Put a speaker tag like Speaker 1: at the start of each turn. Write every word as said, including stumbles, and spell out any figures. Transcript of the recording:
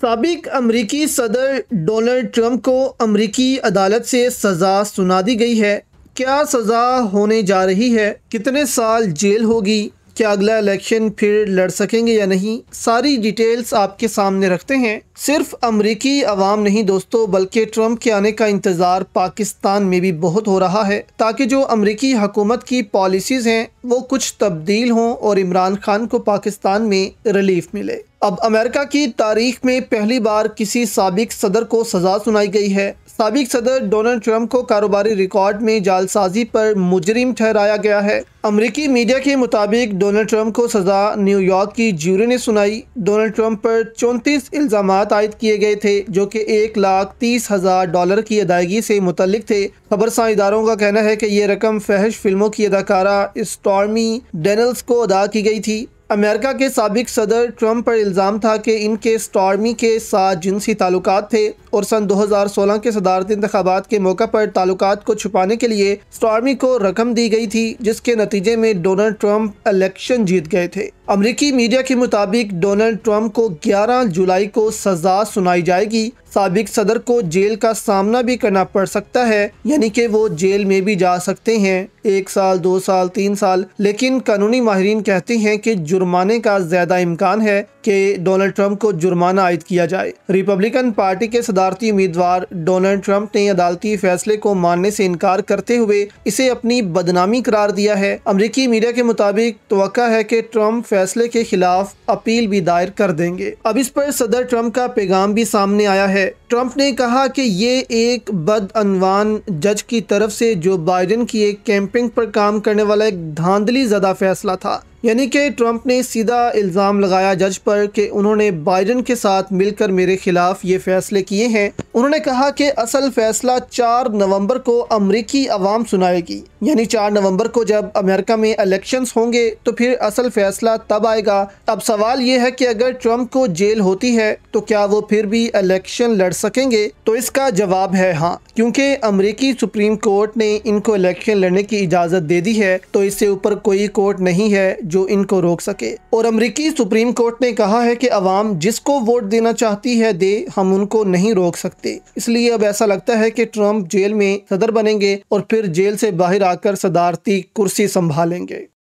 Speaker 1: साबिक अमरीकी सदर डोनाल्ड ट्रंप को अमरीकी अदालत से सज़ा सुना दी गई है। क्या सज़ा होने जा रही है? कितने साल जेल होगी? क्या अगला इलेक्शन फिर लड़ सकेंगे या नहीं? सारी डिटेल्स आपके सामने रखते हैं। सिर्फ अमरीकी अवाम नहीं दोस्तों, बल्कि ट्रंप के आने का इंतज़ार पाकिस्तान में भी बहुत हो रहा है, ताकि जो अमरीकी हुकूमत की पॉलिसीज़ हैं वो कुछ तब्दील हों और इमरान खान को पाकिस्तान में रिलीफ मिले। अब अमेरिका की तारीख में पहली बार किसी साबिक सदर को सज़ा सुनाई गई है। साबिक सदर डोनाल्ड ट्रंप को कारोबारी रिकॉर्ड में जालसाजी पर मुजरिम ठहराया गया है। अमरीकी मीडिया के मुताबिक डोनाल्ड ट्रंप को सज़ा न्यूयॉर्क की ज्यूरी ने सुनाई। डोनाल्ड ट्रंप पर चौंतीस इल्ज़ामात आयद किए गए थे, जो कि एक लाख तीस हज़ार डॉलर की अदायगी से मुतल्लिक थे। खबरसां इदारों का कहना है कि ये रकम फहश फिल्मों की अदाकारा स्टॉर्मी डेनियल्स को अदा की गई थी। अमेरिका के साबिक सदर ट्रंप पर इल्ज़ाम था कि इनके स्टॉर्मी के साथ जिनसी ताल्लुकात थे और सन दो हज़ार सोलह के सदारती इंतखाबात के मौका पर ताल्लुकात को छुपाने के लिए स्टॉर्मी को रकम दी गई थी, जिसके नतीजे में डोनाल्ड ट्रंप इलेक्शन जीत गए थे। अमरीकी मीडिया के मुताबिक डोनाल्ड ट्रंप को ग्यारह जुलाई को सज़ा सुनाई जाएगी। साबिक सदर को जेल का सामना भी करना पड़ सकता है, यानी कि वो जेल में भी जा सकते हैं, एक साल, दो साल, तीन साल। लेकिन कानूनी माहिरीन कहते हैं कि जुर्माने का ज्यादा इम्कान है कि डोनाल्ड ट्रंप को जुर्माना आयद किया जाए। रिपब्लिकन पार्टी के सदारती उम्मीदवार डोनाल्ड ट्रंप ने अदालती फैसले को मानने से इनकार करते हुए इसे अपनी बदनामी करार दिया है। अमरीकी मीडिया के मुताबिक तवक्का है कि ट्रंप फैसले के खिलाफ अपील भी दायर कर देंगे। अब इस पर सदर ट्रंप का पैगाम भी सामने आया है। ट्रंप ने कहा कि ये एक बदअनवान जज की तरफ से जो बाइडेन की एक कैंपिंग पर काम करने वाला एक धांधली ज़दा फैसला था, यानी कि ट्रंप ने सीधा इल्ज़ाम लगाया जज पर कि उन्होंने बाइडेन के साथ मिलकर मेरे खिलाफ ये फैसले किए हैं। उन्होंने कहा कि असल फैसला चार नवंबर को अमरीकी अवाम सुनाएगी, यानी चार नवंबर को जब अमेरिका में इलेक्शंस होंगे तो फिर असल फैसला तब आएगा। अब सवाल ये है कि अगर ट्रंप को जेल होती है तो क्या वो फिर भी इलेक्शन लड़ सकेंगे? तो इसका जवाब है हाँ, क्योंकि अमरीकी सुप्रीम कोर्ट ने इनको इलेक्शन लड़ने की इजाज़त दे दी है, तो इससे ऊपर कोई कोर्ट नहीं है जो इनको रोक सके। और अमरीकी सुप्रीम कोर्ट ने कहा है कि अवाम जिसको वोट देना चाहती है दे, हम उनको नहीं रोक सकते। इसलिए अब ऐसा लगता है कि ट्रंप जेल में सदर बनेंगे और फिर जेल से बाहर आकर सदारती कुर्सी संभालेंगे।